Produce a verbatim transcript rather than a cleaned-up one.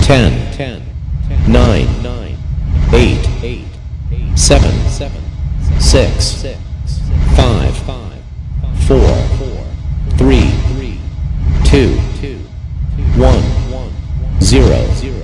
ten, nine, eight, seven, six, five, four, three, two, one, zero.